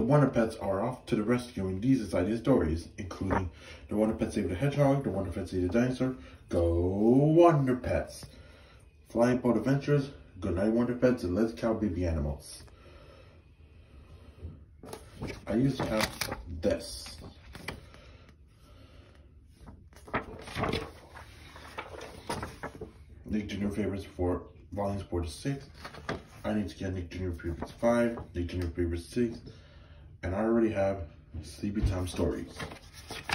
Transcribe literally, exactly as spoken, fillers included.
Wonder Pets are off to the rescue in these exciting stories, including The Wonder Pets Save the Hedgehog, The Wonder Pets Save the Dinosaur, Go Wonder Pets, Flying Boat Adventures, Good Night Wonder Pets, and Let's Cow Baby Animals. I used to have this. Nick Junior Favorites for volumes four to six. I need to get Nick Junior Favorites five, Nick Junior Favorites six, and I already have Sleepy Time Stories.